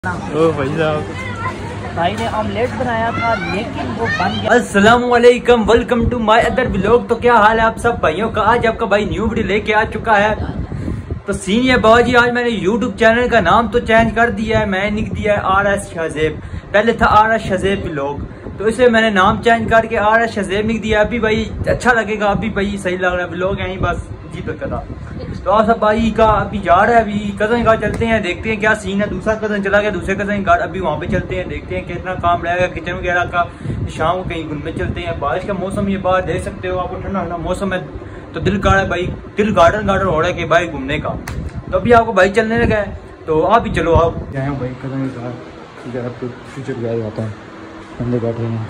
ओ भाई साहब, भाई ने ऑमलेट बनाया था लेकिन वो बन गया। अस्सलाम वालेकुम, welcome to my other vlog. तो क्या हाल है आप सब भाइयों का? आज आपका भाई न्यू वीडियो लेके आ चुका है। तो सीन ये बाबा जी, आज मैंने यूट्यूब चैनल का नाम तो चेंज कर दिया है। मैंने लिख दिया है RS शहज़ेब, पहले था RS शहज़ेब व्लॉग, तो इसे मैंने नाम चेंज करके RS शहज़ेब लिख दिया। अभी भाई अच्छा लगेगा, अभी भाई सही लग रहा है व्लॉग, यहीं बस जी पर करा। तो आप सब भाई का अभी जा रहा है, अभी कजन घर चलते हैं, देखते हैं क्या सीन है। दूसरा कजन चला गया दूसरे कजन घर, अभी वहाँ पे चलते हैं, देखते हैं कितना काम रहेगा किचन वगैरह का। शाम को कहीं घूमने चलते हैं। बारिश का मौसम ये बाहर देख सकते हो, आपको ठंडा ठंडा मौसम है, तो दिल कर रहा है भाई, दिल गार्डन गार्डन हो रहा है कि भाई घूमने का। तो अभी आपको भाई चलने लगा है, तो आप भी चलो, आप जाए भाई कजन के घर। आपको फ्यूचर गया जाता है, अंदर बैठे हैं,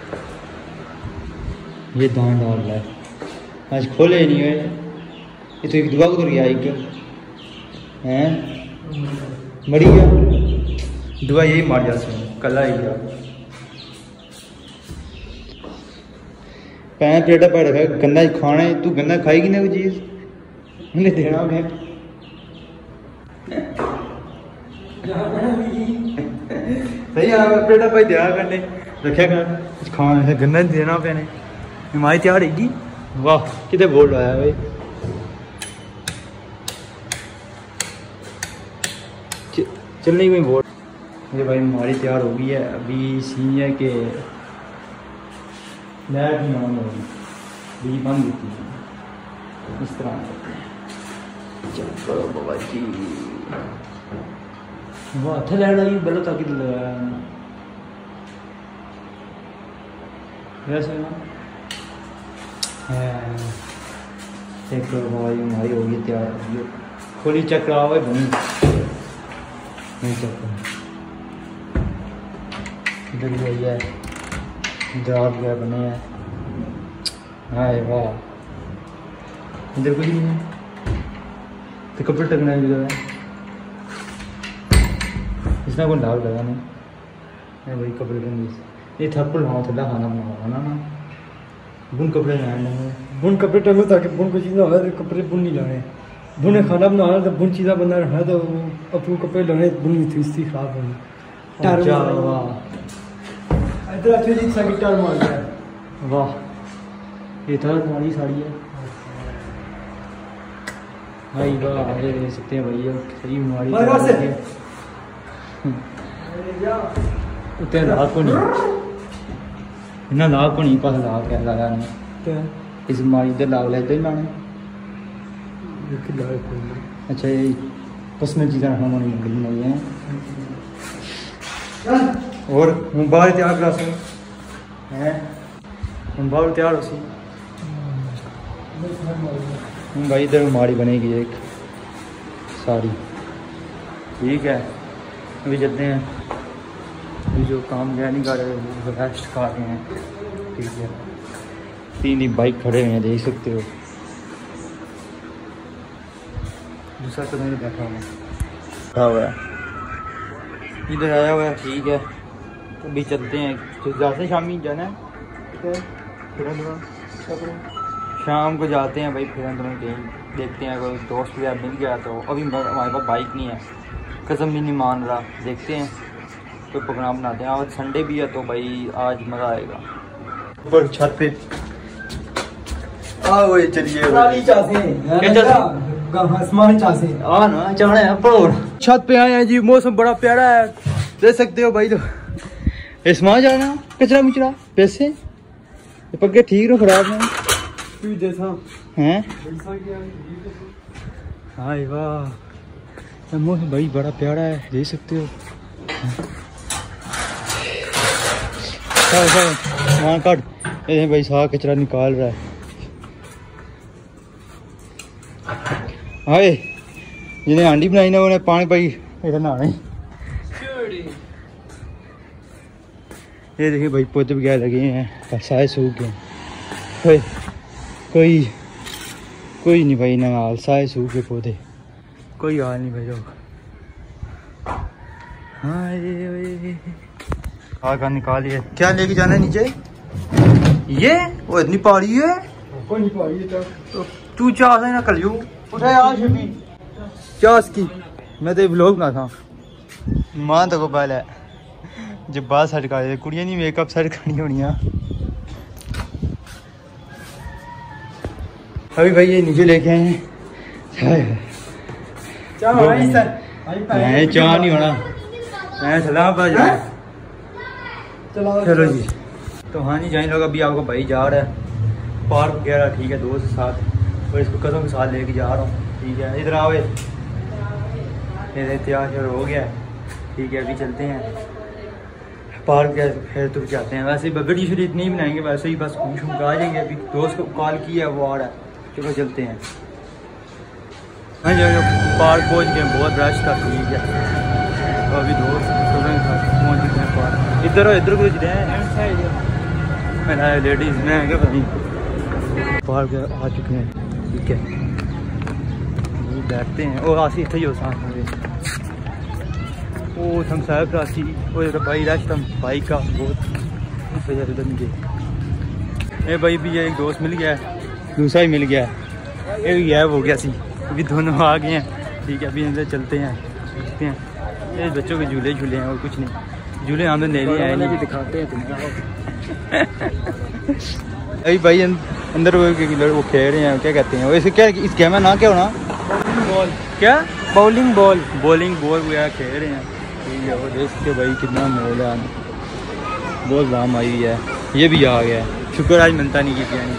ये दान डाल रहा है, आज खोले ही नहीं है। ये तो एक दुआ उधर गया, एक हैं मरी गया, दुआ यही मार जाते हैं, कला ही गया। पैन पेटा पड़ रखा है, गंदा खाना है, तू गंदा खाएगी ना कोई चीज़, उन्हें देना है। सही है, पेटा भाई दिया करने रखा कर, कुछ खाना है, गंदा देना पैने हमारी तैयार है। वाह कितने बोल रहा है भाई, चलने में बोल। ये भाई हमारी तैयार हो गई है। अभी सीन है कि लाइट नहीं ऑन होगी, बिजली बंद होती है, इस तरह चलो बाबा जी। वाह थे लाइट आई, बल्ब ताकि लगाया वैसे ना चेक करो भाई, हमारी होगी तैयार। खोली चेक कराओ भाई, नहीं चेक करो इधर ही है, दाल क्या बने हैं। हाय वाह, इधर कुछ नहीं है, तो कपड़े टकना भी है, इसमें कोई डाल लगा नहीं भाई, कपड़े टंगे ये थप्पड़ हाँ थोड़ा खाना बनाना ना, बुन कपड़े लाने, बुन कपड़े टंगो ताकि बुन को चीज़ ना हो, कपड़े बुन नहीं लाने। बुने खाना बनाना तो बुन चीज़ा बंदा रहना, तो अपू कपड़े लाने बुन नहीं थी, इसकी खराब होनी। इधर अच्छी चीज़ सा गिटार मार गया। वाह ये था तुम्हारी साड़ी है भाई, वाह ये देख सकते हैं भैया, सही हमारी उतने लाख को नहीं ना, लाख को नहीं पास लाख है लाया नहीं, इस मारी इधर लाग ले इधर लाने। अच्छा ये पर्सनल चीज़ें रखना नहीं है। और हम बाहर तैयार करा सो हैं, हम बाहर तैयार हो सी भाई, इधर हमारी बनेगी एक साड़ी, ठीक है। अभी चलते हैं, अभी जो काम गया नहीं कर रहे वो रेस्ट कर रहे हैं, ठीक है। तीन ही बाइक खड़े हुए हैं, देख सकते हो, दूसरा तो नहीं बैठा हुआ है, इधर आया हुआ है, ठीक है। तो अभी चलते हैं, तो ज़्यादा शामी जाना है, शाम को जाते हैं भाई, फिर तुम्हें कहीं देखते हैं, कोई दोस्त वगैरह मिल गया। तो अभी हमारे पास बाइक नहीं है, कसम भी नहीं मान रहा, देखते हैं तो प्रोग्राम बनाते हैं। आज संडे भी है तो भाई आज मज़ा आएगा। ऊपर छत पे आओ, चलिए छत पे आए हैं जी, मौसम बड़ा प्यारा है, देख सकते हो भाई। तो इसमें जाना कचरा मुचरा पैसे पक्के ठीक नो खराब है। हाँ वाह मौसम भाई बड़ा प्यारा है, देख सकते हो। वहाँ काट भाई, सारा कचरा निकाल रहा है। हाय जिन्हें हांडी बनाई ना उन्हें पानी पाई इधर नहाने। ये देखिए भाई पौधे वगैरह लगे हैं, सारे सूख गए, कोई नहीं भाई ना हाल, सारे सूख गए पौधे, कोई हाल नहीं भाई लोग। हाँ का निकालिए, क्या लेके जाना है नीचे? ये वो इतनी पहाड़ी है, कोई पहाड़ी है, तू चाह ना कल उठा यार, चास की मैं तो व्लॉग बना था। मां तो गोपाल है जब बात सट कर कुड़ियां नहीं मेकअप सट करनी होनी। अभी भाई ये नीचे लेके आए हैं। चाह नहीं होना चलो जी। तो हाँ जी जाइन लोग अभी आपको भाई जा रहा है पार्क वगैरह, ठीक है, दोस्त के साथ, और इसको कदम के साथ लेके जा रहा हूँ, ठीक है। इधर आओ, तैयार श्यार हो गया, ठीक है। अभी चलते हैं पार्क, फिर तो जाते हैं। वैसे वीडियो शरीफ नहीं बनाएंगे, वैसे ही बस घूम घूम के आ जाएंगे। अभी दोस्त को कॉल किया, वो आ रहा है, चलो चलते हैं। हाँ जो पार्क पहुँच गए, बहुत रश था, ठीक है। तो अभी दोस्त पहुँच गए हैं पार्क। इधर कुछ रहे हैं लेडीज़ में क्या पता नहीं। पार्क आ चुके हैं, ठीक है। बैठते हैं और आसी इतना ही हो साथ में वो हम साहब राशि वो भाई रश तम भाई का बहुत ये भाई भी एक दोस्त मिल गया, दूसरा ही मिल गया, ये भी गायब हो गया सी। अभी दोनों आ गए हैं, ठीक है। अभी अंदर चलते हैं, देखते हैं। ये बच्चों के झूले झूले हैं और कुछ नहीं, झूले हम तो नहीं आए नहीं, दिखाते हैं तुम्हें। अभी भाई अंदर वो खेल रहे हैं, क्या कहते हैं वैसे, क्या इस गेम में ना क्या होना, बॉल, क्या बॉलिंग बॉल वगैरह खेल रहे हैं, ठीक है। और देखते भाई कितना मोल है, बहुत दाम आई हुई है। ये भी आ गया है, शुक्र आज मिलता नहीं की पियानी।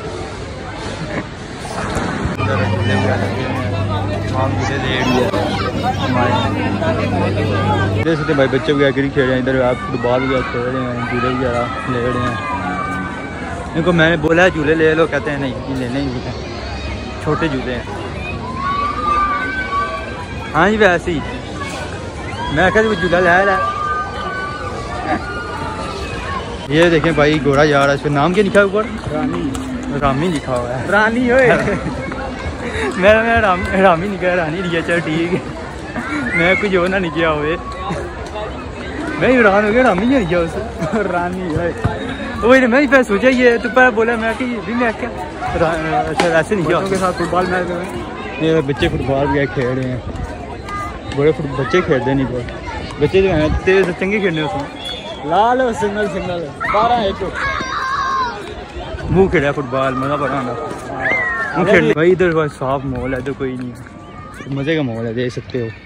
देख सकते भाई बच्चे वगैरह क्रिकेट खेल रहे हैं, इधर आप फुटबॉल वगैरह खेल रहे हैं, झूले वगैरह ले रहे हैं। इनको मैंने बोला है झूले ले लो, कहते हैं नहीं ये लेने ही है, छोटे झूले हैं। हाँ जी वैसे ही मैं क्या झूला ले रहा। ये देखें भाई घोड़ा जा रहा है, इसका नाम क्या लिखा है ऊपर, रामी लिखा हुआ है। रानी हो मैं रामी नहीं कहा, रानी लिखा, चल ठीक है। मैं कुछ और ना लिखा हुए, मैं हैरान हो गया, रामी नहीं लिखा उसे, रानी है वही। मैं फिर सोचा ये तो पर बोला मैं कि भी मैं क्या अच्छा ऐसे नहीं किया के साथ फुटबॉल मैच में। ये बच्चे फुटबॉल भी खेल रहे हैं, बड़े बच्चे खेलते नहीं, बहुत बच्चे जो हैं तेज चंगे खेलने उसमें। लाल सिंगल 12-1 मुँह खेला फुटबॉल, मज़ा पड़ा ना मुँह खेल। भाई इधर भाई साफ माहौल है, इधर कोई नहीं, मज़े का माहौल है, देख सकते हो।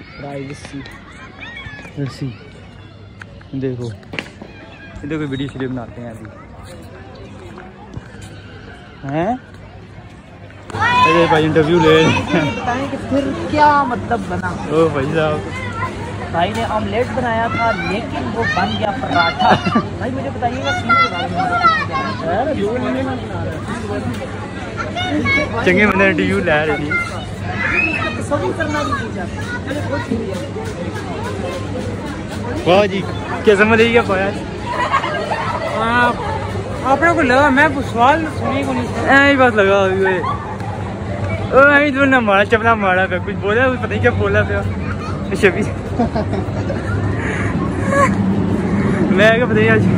रस्सी देखो, इधर कोई वीडियो शीडियो बनाते हैं अभी हैं। अरे भाई इंटरव्यू ले कि फिर क्या मतलब बना। ओ भाई साहब, भाई ने ऑमलेट बनाया था लेकिन वो बन गया पराठा। भाई मुझे बताइएगा सीन के बारे में। चंगे बंदे इंटरव्यू ले रहे थे, वाह जी क्या समझ लीजिए पाया आपने को लगा मैं सवाल सुनी को नहीं, ऐ बात लगा अभी तो ना मारा चपला मारा पे कुछ बोला, पता नहीं क्या बोला पे शबी। मैं क्या पता आज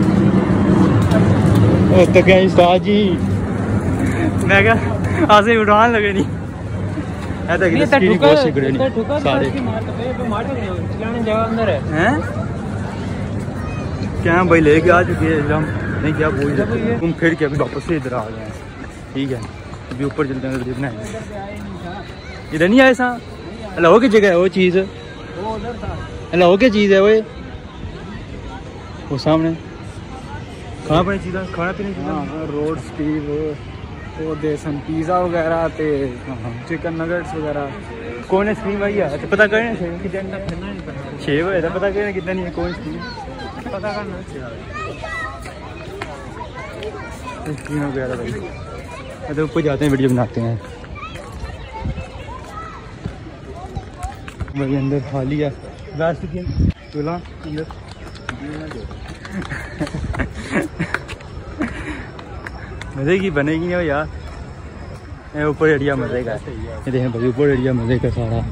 तो क्या उस्ताद जी, मैं क्या आज से उड़ान लगे नहीं सारे हैं क्या भाई लेके आ चुके हैं एकदम, नहीं क्या बोल रहे तुम फिर के अभी वापस से इधर आ गए हैं, ठीक है। अभी ऊपर चलते हैं, देखना है इधर नहीं आए सा अल्लाह की जगह है वो चीज़, अल्लाह क्या चीज़ है वो सामने खाना पीने चीज़, खाना पीने चीज़ रोड स्टीव वो देसन पिज़्ज़ा वगैरह ते चिकन नगेट्स वगैरह। कौन है स्क्रीन भाई यार, पता करें 6 बजे पता करें कितना नहीं है, कौन स्क्रीन पता करना स्क्रीन वगैरह भाई। तो ऊपर जाते हैं, वीडियो बनाते हैं भाई। अंदर खाली है लास्ट चूल्हा अंदर मज़े की बनेगी नहीं यार, ऊपर एरिया मज़े का है। ये देखें भाई ऊपर एरिया मज़े का सारा,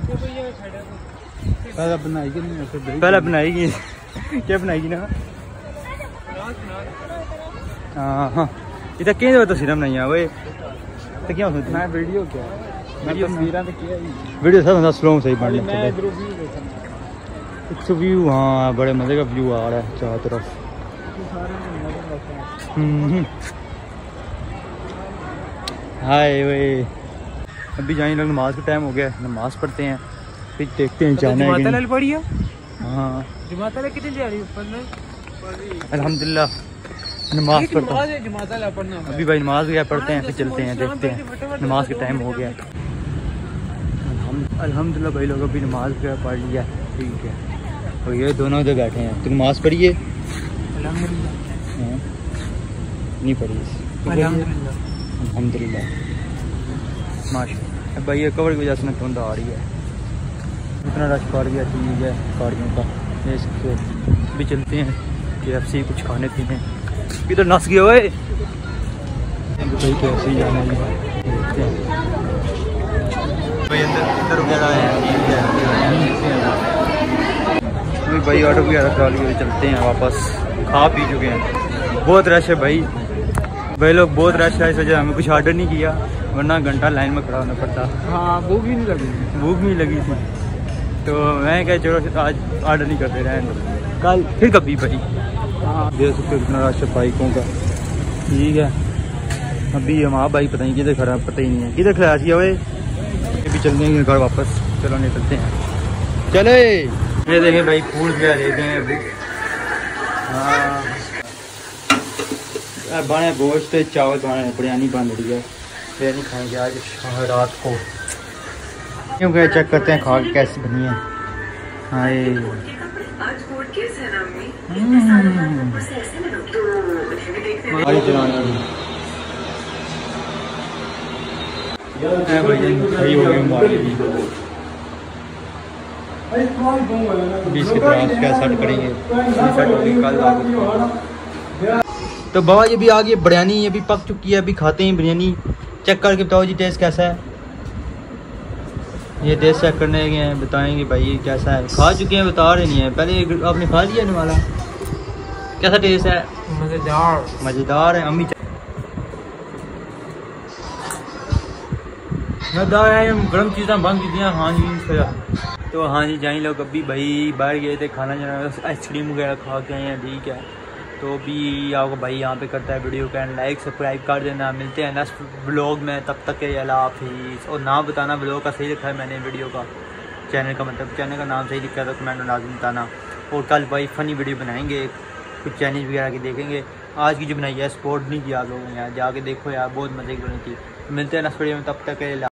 पहले बनाएगी क्या बनाएगी ना। हाँ हाँ इतना क्या तस्वीर बनाई वो तो क्या मैं वीडियो क्या वीडियो सब स्लो सही बन कुछ व्यू, हाँ बड़े मज़े का व्यू आ रहा है चारों तरफ। हाय वे, अभी जाएंगे लोग, नमाज का टाइम हो गया, नमाज पढ़ते हैं फिर देखते हैं जाना है कि नहीं। हाँ अल्हम्दुलिल्लाह नमाज पढ़ता हूँ अभी भाई, नमाज गया पढ़ते हैं फिर चलते हैं, देखते हैं नमाज का टाइम हो गया। अल्हम्दुलिल्लाह भाई लोग अभी नमाज गया पढ़ लिया, ठीक है। और ये दोनों उधर बैठे हैं, तो नमाज पढ़िए। नहीं पढ़ी अल्हम्दुलिल्लाह माशा भाई। ये कवर की वजह से धुंध आ रही है, इतना रश पड़ गया, ठीक है गाड़ियों का। इससे भी चलते हैं KFC कुछ खाने पीने। इधर नस गया हुए भाई, KFC जाना है, देखते हैं भाई अंदर वगैरह है, ठीक है भाई। ऑटो वगैरह करा लिए, चलते हैं वापस, खा पी चुके हैं। बहुत रश है भाई लोग, बहुत रश है, इस वजह हमें कुछ ऑर्डर नहीं किया, वरना घंटा लाइन में खड़ा होना पड़ता। हाँ भूख भी नहीं लगी थी, तो मैं क्या चलो आज ऑर्डर नहीं करते रहे, कल फिर कभी भाई। हाँ देख सकते हो कितना रश है बाइकों का, ठीक है। अभी हमारा भाई पता नहीं किधर खड़ा, पता ही नहीं है किधर खड़ा किया हुए। अभी चलते हैं घर वापस, चलो निकलते हैं, चले। ये देखें भाई फूल क्या देते हैं अभी। हाँ बने गोश्त चावल बने, बिरयानी बन रही है, बिरयानी खाएंगे आज रात को, क्योंकि चेक करते हैं खा के कैसी बनी है। हाय बीस की तरह क्या सेट करेंगे, तो बाबा ये भी आ गई बिरयानी, ये भी पक चुकी है, अभी खाते हैं बिरयानी। चेक करके बताओ जी टेस्ट कैसा है। ये टेस्ट चेक करने गए हैं, बताएंगे भाई कैसा है। खा चुके हैं, बता रहे नहीं है, पहले आपने खा लिया ना वाला, कैसा टेस्ट है? मज़ेदार है। अम्मी मज़ेदार है, गर्म चीज़ें बंद की दियाँ। हाँ जी तो हाँ जी जाएँ लोग, अभी भाई बाहर गए थे खाना जाना, आइसक्रीम वगैरह खा के आए हैं, ठीक है। तो भी आपको भाई यहाँ पे करता है वीडियो का लाइक सब्सक्राइब कर देना। मिलते हैं नेक्स्ट ब्लॉग में, तब तक के अल्लाह हाफिज़। और नाम बताना ब्लॉग का सही लिखा है मैंने वीडियो का, चैनल का मतलब चैनल का नाम सही लिखा है तो कमेंट में लाजमी बताना। और कल भाई फ़नी वीडियो बनाएंगे, कुछ चैलेंज वगैरह की देखेंगे। आज की जो बनाई है स्पोर्ट नहीं किया आप लोगों ने, यार जाके देखो यार बहुत मज़े की बनी थी। मिलते हैं नेक्स्ट वीडियो में, तब तक के